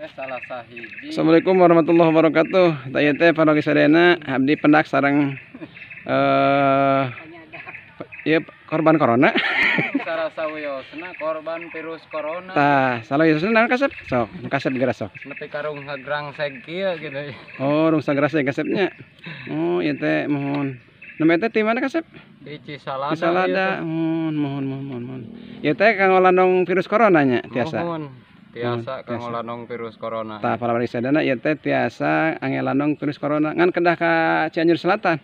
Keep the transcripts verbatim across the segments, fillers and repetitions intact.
salah sahiji. Assalamualaikum warahmatullahi wabarakatuh. Taya teh parogi sadayana abdi pendak sareng eh ieu korban corona. Sarasa wiosna korban virus corona. Tah, salah ieu naon kasep? Sok, kasep geura sok. Nepi karung hagrang seg kieu gitu. Oh, rung sagrase kasepnya. Oh, ieu teh mohon. Namanya teh ti mana kasep? Di Cisalada. Cisalada. Mohon, mohon, mohon, mohon, mohon. Ieu teh kanggo landong virus corona nya tiasa. Mohon. Tiasa Hmm, kanggo tiasa. landong virus corona. Tah para warga sadana ieu teh tiasa angelanong virus corona ngan kedah ka Cianjur Selatan.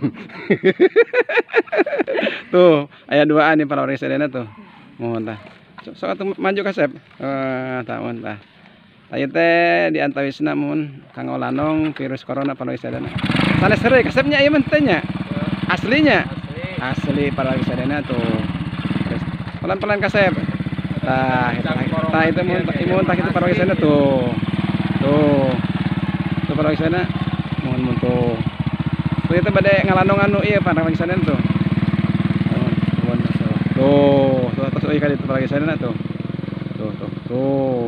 Tuh, aya duaan nih para warga sadana tuh. Mohon tah. Sok sok atuh maju kasep. Eh, tah mohon tah. Aya teh di antawisna mun kanggo lanong virus corona para warga sadana. Sanes heureuy kasepnya ieu mah teh nya. Aslinya. Asli. Asli para warga sadana tuh. Terus pelan-pelan kasep. Tah, tah itu mun imun tah kitu para warga sadana tuh. Tuh. Tuh para warga sadana. Mohon mun tuh. Tuh itu bade ngalandong anu ieu para warga sadana tuh. Mohon, mohon tuh. Tuh, terus euy ka ditu para warga sadana tuh. Tuh, tuh, tuh.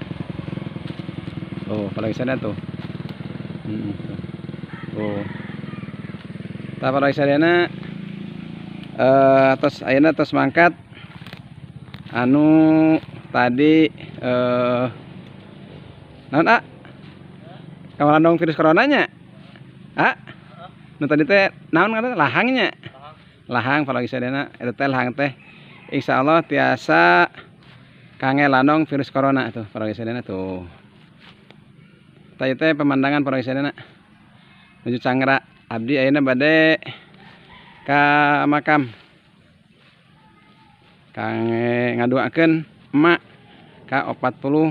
Tuh, para warga sadana tuh. Heeh, tuh. Tuh. Tah para warga sadana eh tos ayeuna tos mangkat anu tadi eh naon A? Kawalandong virus coronanya? A? Nu tadi teh naon ngaranna? Lahangnya. Lahang para warga sadana eta teh lahang teh insyaallah tiasa kange landong virus corona tuh para warga sadana tuh. Tah teh pemandangan para warga sadana menuju Cangra. Abdi ayeuna bade ka makam kange ngadoakeun emak ka opat puluh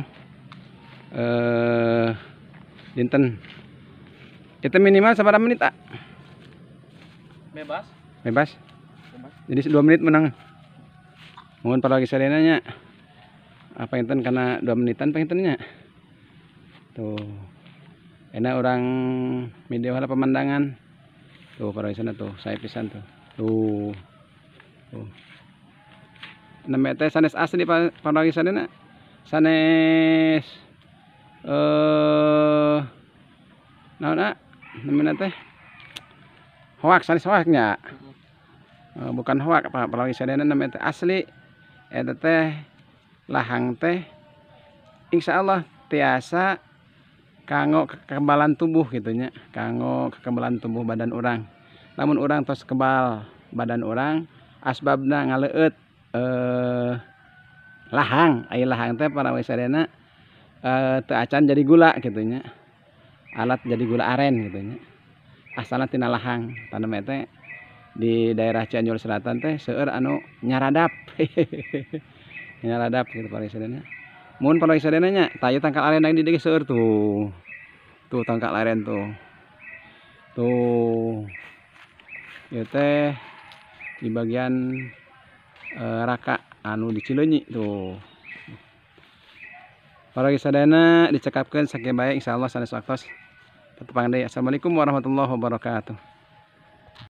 eh dinten. Itu minimal sabaraha menit, A? Bebas. Bebas. Jadi dua menit menang. Mohon para warga sadana nya. Apa enten kana dua menitan pengentennya. Tuh. Enak orang video hala pemandangan. Tuh para warga sadana tuh, saya pisan tuh. Tuh. Tuh. Namanya teh sanes asli para warga sadana. Sanes eh naon A? Namanya teh hoak, sanes hoaknya. Uh, bukan hoak para warga sadana namanya teh asli. Eta teh lahang teh insyaallah tiasa kanggo kekebalan tubuh gitunya, kanggo kekebalan tubuh badan orang. Namun orang tos kebal badan orang asbabna ngaleueut eh lahang, aya lahang teh para warga sadana eh teu acan jadi gula gitunya. Alat jadi gula aren gitunya. Asalna tina lahang, tanam teh di daerah Cianjur Selatan teh seueur anu nyaradap. Nyaradap gitu para warga sadana. Mun para warga sadana nya tah ieu tangkal aren yang di dieu seueur tuh. Tuh tangkal aren tuh. Tuh. Ieu teh di bagian eh, raka anu di Cileunyi tuh. Para warga sadana dicekapkeun sakieu bae insyaallah sanes waktos. Tetep pangdai. Assalamualaikum warahmatullahi wabarakatuh.